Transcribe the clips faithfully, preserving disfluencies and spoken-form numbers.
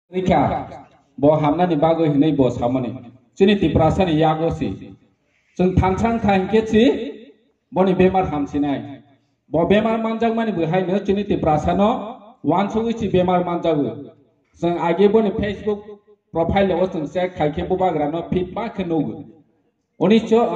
Rika, bo hamna ni bago hinai bo samani. Sini Tiprasa ni yago si. Seng tansang kain ketsi, bo ni Bemar ham sinai. Bo Bemar manjang mani berhai ne sini Tiprasa no, wan suwi si Bemar manjang. Seng agi bo ni Facebook profile lewo seng share kai ke Bubagra no feed ba kenugu. Unis cho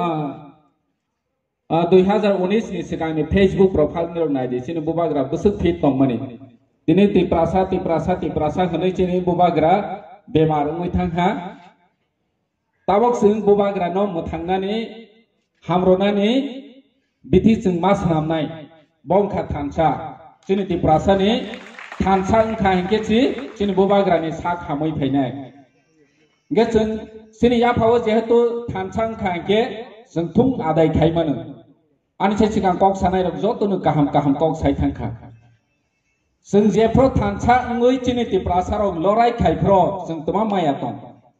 dua ribu unis ni sekarang ni Facebook profile ni nai di sini Bubagra besuk feed tong mani. Ini Tiprasa, Tiprasa, Tiprasa hendak cini Bubagra Bemar ngutang ha. Tabok sing Bubagra no mutang nani hamrona ni Bithi sing mas namnai bongka tansa. Cini Tiprasa ni tansa engkau hingga si cini Bubagra ni sak hamui penai. Gak sing sini ya pawo jehetu tansa engkau hingga sing tung adai kai mana. Ani saya cikang kok sanai rok joto nu kaham kaham kok sai tangka. Seng jepro tansa ngui cini Tiprasa rong lorai kai pro seng tuma maya tong.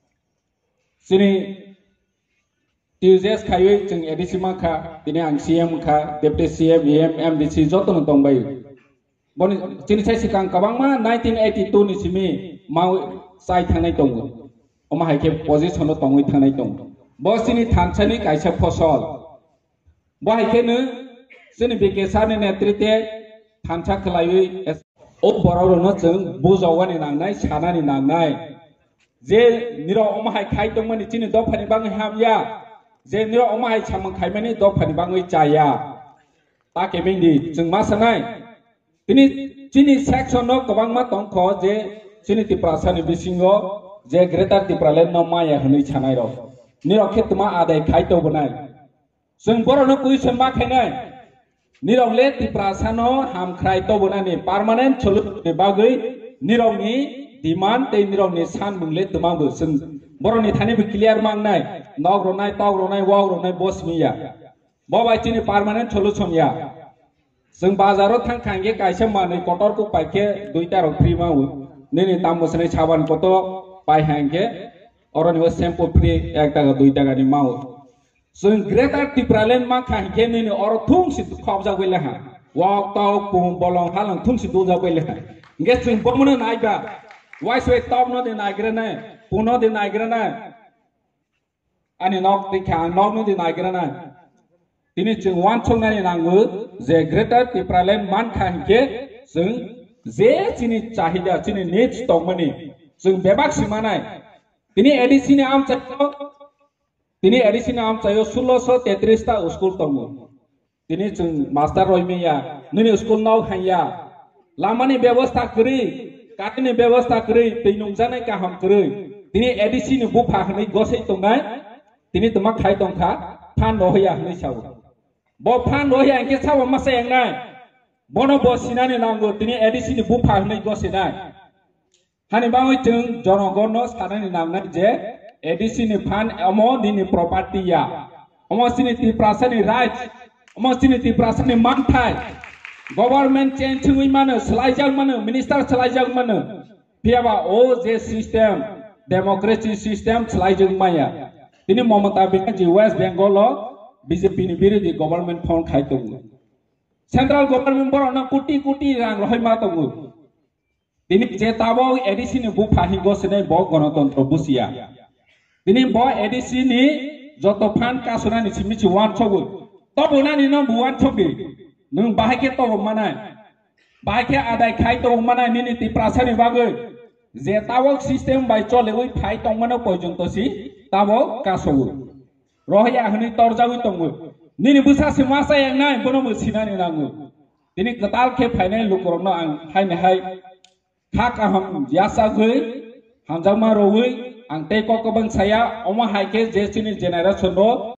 Sini Tuesdays kai seng edisi maka ini ang C M ka deputy C M E M M D C joto nong bayu. Boni cini saya sikang kabang ma nineteen eighty-two ni simi mau sai tanai tong. Oma hai ke position lo tongui tanai tong. Bos sini tansa ni kaisa fosol. Bo hai ke ne sini bikesa ni netrite tansa kelai O borau no jeng buzawan yang nai sana ni nai, je niro omah kai tong mani cini dok pani bang ham ya, je niro omah camang kai mani dok pani bang caya, tak kebing di jeng masa nai, ini cini section no kabang ma tong ko je cini Tiprasa ni bisingo, je Greater Tipraland no maya heni canai ro, niro ketuma ada kai tong benai, jeng borau no kui sembah kai nai. Nirong le Tiprasa no ham krai to bonani permanent solution ni bagai nirong ni demand te nirong ni san bungle tumang bu seng boro ni thani bu clear mang nai nog ro nai tog ro nai wog ro nai bos mi ya bo bai chini permanent solution ya seng bazaro thang khange kaisa mane kotor ku paike duita ro free ma u ni ni tam bosne chaban koto pai hange oro ni shampoo free ekta ga duita ga ni ma u Seng Greater Tipraland maka hingga ni orang thung si kau jauh bela ha, wak tau pung bolong halang thung si tu jauh bela ha. Hingga seng pemuda naik ba, why so top no di naik kerana, puno di naik kerana, ani nok di kang nok no di naik kerana. Ini seng wan chong nani nanggu, je Greater Tipraland maka hingga seng je sini cahaya sini needs tong mani, seng bebas si mana. Ini edisi ni am cakap. Tini edisi nam cayo sulo so tetris ta school tongu. Tini cung master roy me ya, nini school nau hanya. Lama ni व्यवस्था करी, काटे ni व्यवस्था करी, तीनों जाने का हम करी. Tini edisi ni bupa Honey गोसे तोंगाय, tini तुम खाई तोंगा, फान रोहिया हनी चावो. Bo फान रोहिया इनके चावो मसे यंगाय. Bono bo सिना ni नांगो, tini edisi ni bupa Honey गोसे नाय. Hani bangoy cung jono gono सारा ni नाम ना जे. Edisi ni fan amo di ni property ya, amo sini Tiprasa ni right, amo sini Tiprasa ni mantai, government change hui mana, selajang mana, minister selajang mana, piaba o je system, democracy system selajang maya, ini momenta bingkai di West Bengal lo, B J P ni biri di government phone khai tunggu, central government bor ona kuti kuti rang rohai ma tunggu, ini je tabo edisi ni bu pahingo sene bo ganatantra busia. Ini boy edisi ni joto fan kasuna ni simi wan chogu. Tobo na ni no buan chogi. Nung bahake tobo mana. Bahake adai khai tobo mana ni ni Tiprasa ni bagai. Je tawok system by chole ui khai tong mana pojong to si tabo kasogu. Rohya huni torjawi tongu. Ni ni busa si masa yang nai bono musina ni nangu. Ini ketal ke final lukorno ang hai ne hai. Khak aham jasa gui ham jama rogui ang teko kebang saya oma haike jesini generation ro